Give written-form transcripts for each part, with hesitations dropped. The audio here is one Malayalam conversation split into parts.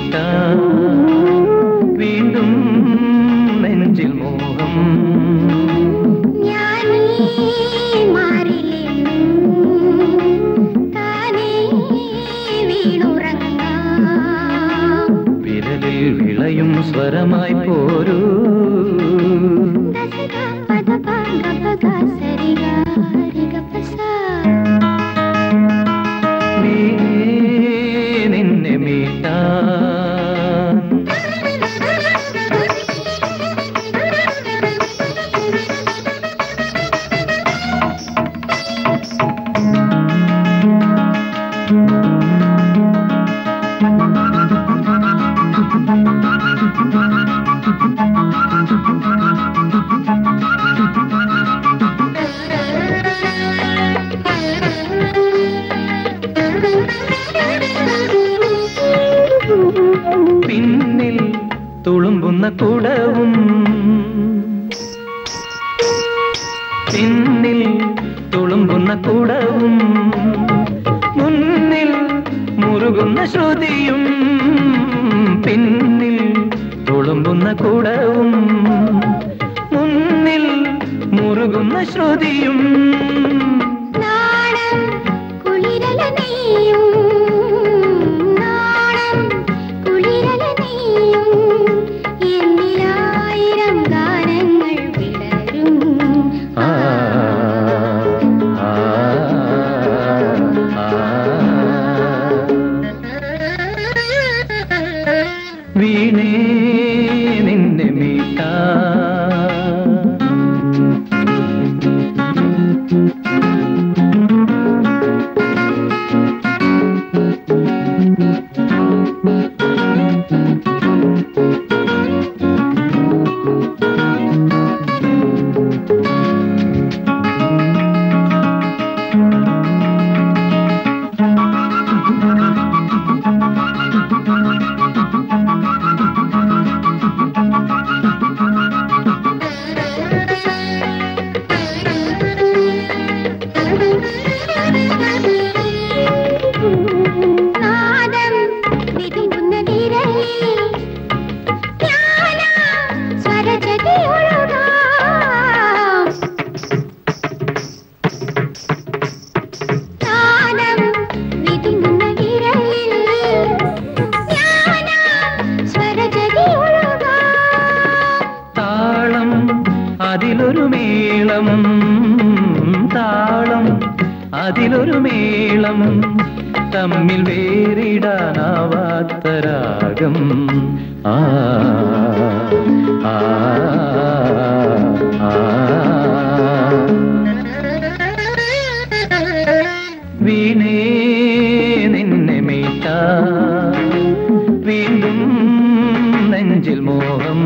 മീട്ടാൻ വീണ്ടും നെഞ്ചിൽ മോഹം. വിരലിൽ വിളയും സ്വരമായി പോരൂ. നിന്നെ മീട്ടാൻ പിന്നിൽ തുളുമ്പുന്ന കുടവും പിന്നിൽ തുളുമ്പുന്ന കുടവും മുന്നിൽ മുറുകുന്ന ശ്രുതിയും. പിന്നിൽ തുളുമ്പുന്ന കുടവും മുന്നിൽ മുറുകുന്ന ശ്രുതിയും. വീണേ നിന്നെ മീട്ടാ അതിലൊരു മേളം താളം അതിലൊരു മേളം തമ്മിൽ വേറിടാനാവാത്ത രാഗം. ആ ആ വീണേ നിന്നെ മീട്ടാ വീണ്ടും നെഞ്ചിൽ മോഹം.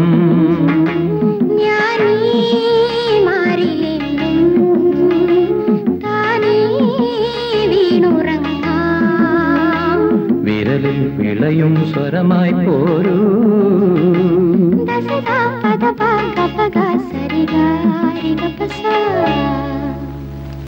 വിരലിൽ വിളയും സ്വരമായി പോരൂ.